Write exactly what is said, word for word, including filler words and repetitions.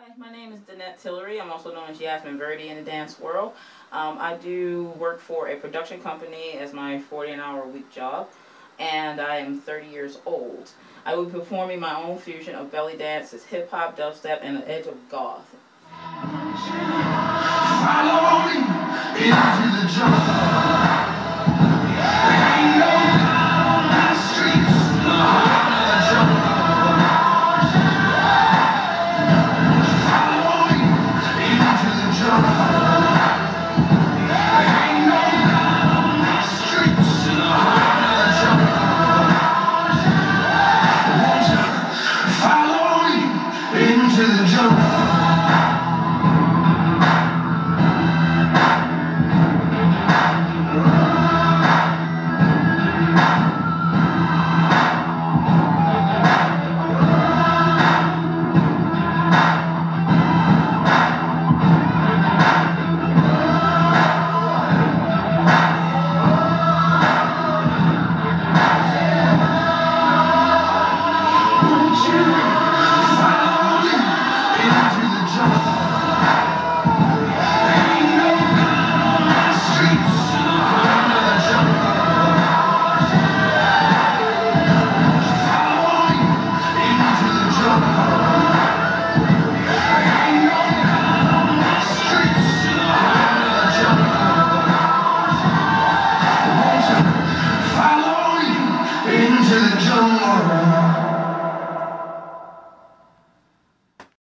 Hi, my name is Danette Tillery. I'm also known as Yasaman Vrd'dhi in the dance world. Um, I do work for a production company as my forty an hour a week job, and I am thirty years old. I will be performing my own fusion of belly dances, hip hop, dubstep, and an edge of goth. Follow me into the jungle. Ain't no God on my streets, no heart of the jungle. Follow me into the jungle. Ain't no God on my streets, no heart of the jungle. Won't you follow me into the jungle?